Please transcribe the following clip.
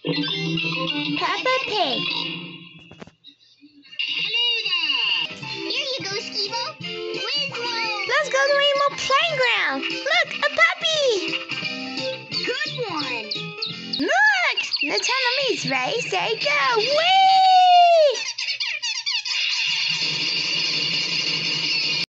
Peppa Pig. Hello there. Here you go, Skeevo. Let's go to the Rainbow Playground. Look, a puppy. Good one. Look, the time of me's ready, say go. Whee!